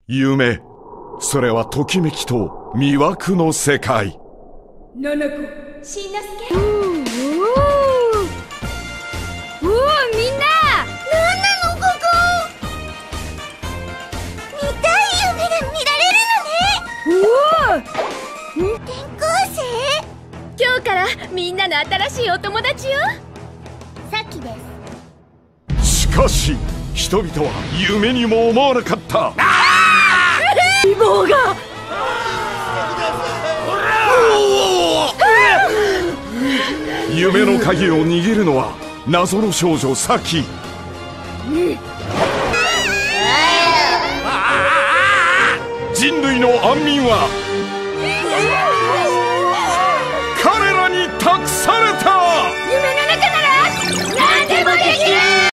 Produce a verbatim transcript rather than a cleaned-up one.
夢、それはときめきと魅惑の世界。 ななこ、しんのすけ。 おーおーおー、みんな、 なんなのここ。見たい夢が見られるのね。 おお、 転校生？ 今日からみんなの新しいお友達よ。 さっきです。 しかし人々は夢にも思わなかった。 希望が夢の鍵を握るのは謎の少女サキ。人類の安眠は彼らに託された。 夢の中なら何でもできる。